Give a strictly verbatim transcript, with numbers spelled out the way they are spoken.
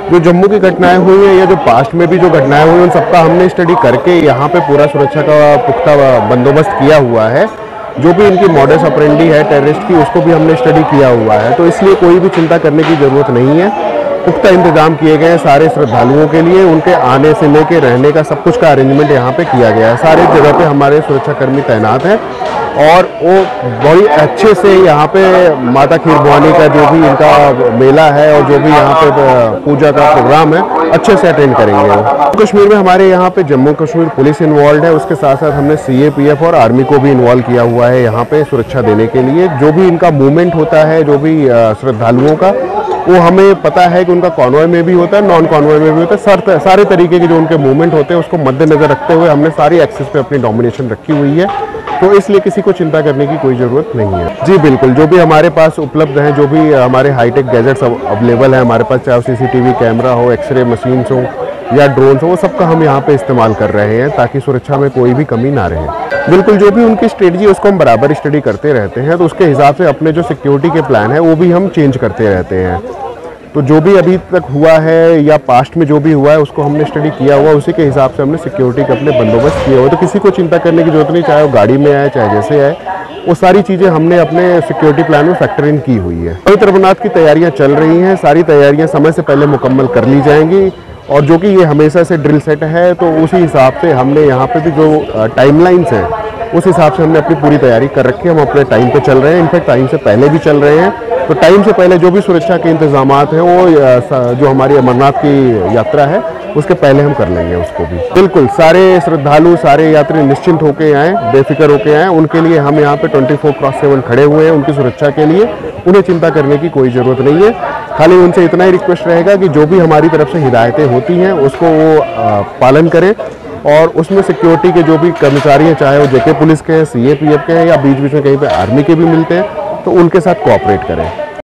जो जम्मू की घटनाएं हुई हैं या जो पास्ट में भी जो घटनाएं हुई उन सबका हमने स्टडी करके यहाँ पे पूरा सुरक्षा का पुख्ता बंदोबस्त किया हुआ है। जो भी इनकी मॉडस ऑपरेंडी है टेररिस्ट की, उसको भी हमने स्टडी किया हुआ है। तो इसलिए कोई भी चिंता करने की ज़रूरत नहीं है। पुख्ता इंतजाम किए गए हैं सारे श्रद्धालुओं के लिए, उनके आने से लेके रहने का सब कुछ का अरेंजमेंट यहाँ पे किया गया है। सारे जगह पे हमारे सुरक्षाकर्मी तैनात हैं और वो बड़ी अच्छे से यहाँ पे माता खीर भवानी का जो भी इनका मेला है और जो भी यहाँ पे पूजा का प्रोग्राम है अच्छे से अटेंड करेंगे। जम्मू कश्मीर में हमारे यहाँ पे जम्मू कश्मीर पुलिस इन्वॉल्व है, उसके साथ साथ हमने सी ए पी एफ और आर्मी को भी इन्वॉल्व किया हुआ है यहाँ पे सुरक्षा देने के लिए। जो भी इनका मूवमेंट होता है, जो भी श्रद्धालुओं का, वो हमें पता है कि उनका कॉन्वॉय में भी होता है, नॉन कॉन्वॉय में भी होता है। सारे सारे तरीके के जो उनके मूवमेंट होते हैं उसको मद्देनजर रखते हुए हमने सारी एक्सेस पे अपनी डोमिनेशन रखी हुई है। तो इसलिए किसी को चिंता करने की कोई ज़रूरत नहीं है। जी बिल्कुल, जो भी हमारे पास उपलब्ध हैं, जो भी हमारे हाईटेक गैजेट्स अवेलेबल हैं हमारे पास, चाहे C C T V camera हो, एक्सरे मशीन्स हो या ड्रोन्स हो, वो सबका हम यहाँ पे इस्तेमाल कर रहे हैं ताकि सुरक्षा में कोई भी कमी ना रहे। बिल्कुल, जो भी उनकी स्ट्रेटजी उसको हम बराबर स्टडी करते रहते हैं, तो उसके हिसाब से अपने जो सिक्योरिटी के प्लान है वो भी हम चेंज करते रहते हैं। तो जो भी अभी तक हुआ है या पास्ट में जो भी हुआ है उसको हमने स्टडी किया हुआ, उसी के हिसाब से हमने सिक्योरिटी के अपने बंदोबस्त किए हुए। तो किसी को चिंता करने की जरूरत नहीं, चाहे वो गाड़ी में आए चाहे जैसे आए, वो सारी चीज़ें हमने अपने सिक्योरिटी प्लान में फैक्टर इन की हुई है। पवित्र अमरनाथ की तैयारियां चल रही हैं, सारी तैयारियां समय से पहले मुकम्मल कर ली जाएंगी और जो कि ये हमेशा से ड्रिल सेट है, तो उसी हिसाब से हमने यहाँ पे भी जो टाइमलाइंस हैं उस हिसाब से हमने अपनी पूरी तैयारी कर रखी है। हम अपने टाइम पे चल रहे हैं, इनफैक्ट टाइम से पहले भी चल रहे हैं। तो टाइम से पहले जो भी सुरक्षा के इंतजामात हैं वो जो हमारी अमरनाथ की यात्रा है उसके पहले हम कर लेंगे उसको भी। बिल्कुल, सारे श्रद्धालु, सारे यात्री निश्चिंत होके आएँ, बेफिक्र होके आएँ। उनके लिए हम यहाँ पे ट्वेंटी फोर क्रॉस सेवन खड़े हुए हैं उनकी सुरक्षा के लिए। उन्हें चिंता करने की कोई ज़रूरत नहीं है। खाली उनसे इतना ही रिक्वेस्ट रहेगा कि जो भी हमारी तरफ से हिदायतें होती हैं उसको वो पालन करें और उसमें सिक्योरिटी के जो भी कर्मचारी हैं, चाहे वो जेके पुलिस के हैं, सी ए पी एफ के हैं या बीच बीच में कहीं पे आर्मी के भी मिलते हैं, तो उनके साथ कोऑपरेट करें।